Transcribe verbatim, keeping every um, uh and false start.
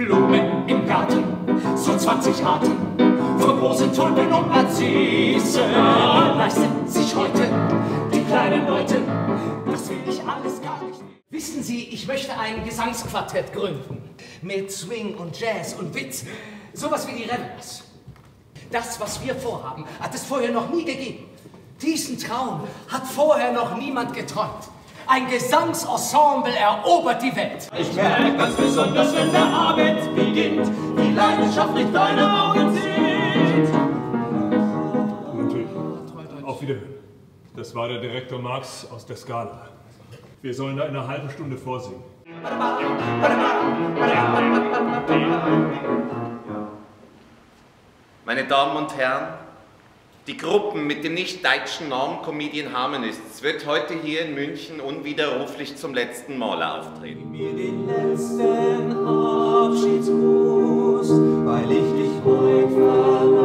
Blumen im Garten, so zwanzig Arten von großen Tulpen und Narzissen. Leisten sich heute die kleinen Leute, das will ich alles gar nicht. Wissen Sie, ich möchte ein Gesangsquartett gründen. Mit Swing und Jazz und Witz. Sowas wie die Rebels. Das, was wir vorhaben, hat es vorher noch nie gegeben. Diesen Traum hat vorher noch niemand geträumt. Ein Gesangsensemble erobert die Welt. Ich merke ganz besonders, wenn der Abend beginnt, wie leidenschaftlich deine Augen sind. Natürlich. Auf Wiederhören. Das war der Direktor Marx aus der Scala. Wir sollen da in einer halben Stunde vorsingen. Meine Damen und Herren, die Gruppen mit dem nicht-deutschen Namen Comedian Harmonists wird heute hier in München unwiderruflich zum letzten Mal auftreten. Mir den letzten Abschiedsgruß, weil ich dich heute verlasse.